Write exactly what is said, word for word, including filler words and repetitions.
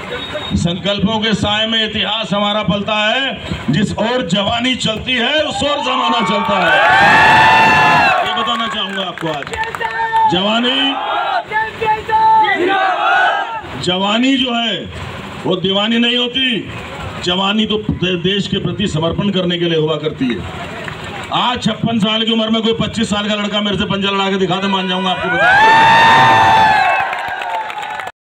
संकल्पों के साए में इतिहास हमारा पलता है। जिस ओर जवानी चलती है उस ओर जमाना चलता है। ये बताना चाहूंगा आपको आज। जवानी जवानी जो है वो दीवानी नहीं होती। जवानी तो देश के प्रति समर्पण करने के लिए हुआ करती है। आज छप्पन साल की उम्र में कोई पच्चीस साल का लड़का मेरे से पंजा लड़ा के दिखा दे, मान जाऊंगा आपको बता।